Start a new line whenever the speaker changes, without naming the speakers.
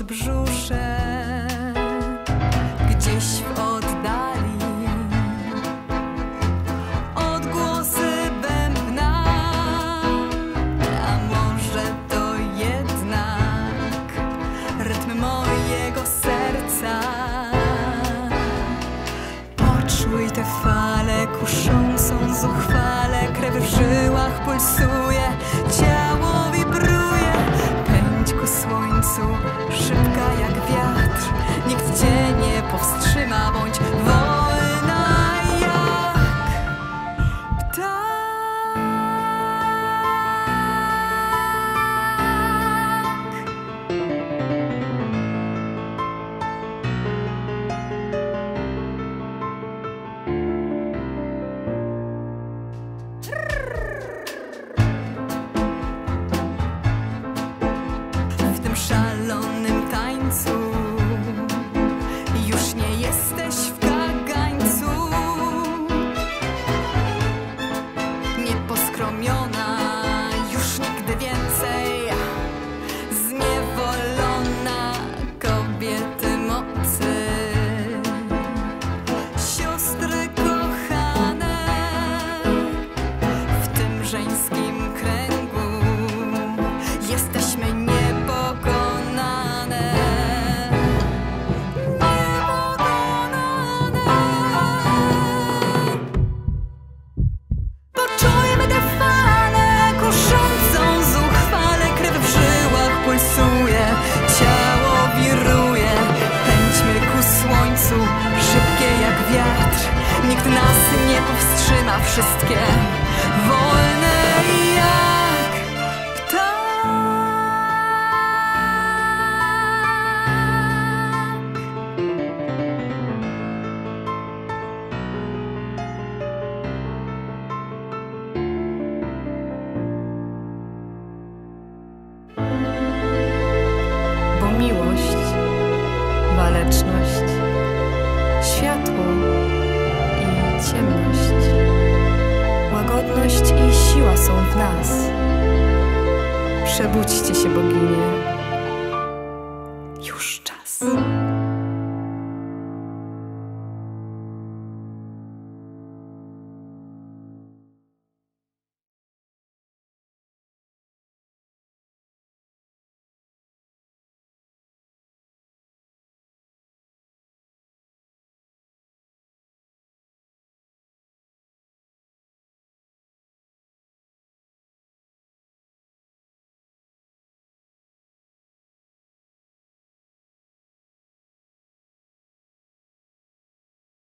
podbrzusze, gdzieś w oddali odgłosy bębna, a może to jednak rytm mojego serca. Poczuj te fale kuszącą zuchwale, krew w żyłach pulsuje, ciało wibruje. Pędź ku słońcu, szybka jak wiatr, nikt cię nie powstrzyma, bądź wolna jak ptak. W tym szalonym tańcu już nie jesteś w kagańcu, nieposkromiona już nigdy więcej, zniewolona kobiety mocy. Siostry kochane, w tym żeńskim kręgu jesteśmy niepokonane. Poczujmy te fale kuszącą zuchwale, krew w żyłach pulsuje, ciało wiruje. Pędźmy ku słońcu, szybkie jak wiatr, nikt nas nie powstrzyma, wszystkie wolne jak ptak. Bo miłość, waleczność, światło i ciemność, łagodność i siła są w nas. Przebudźcie się, boginie.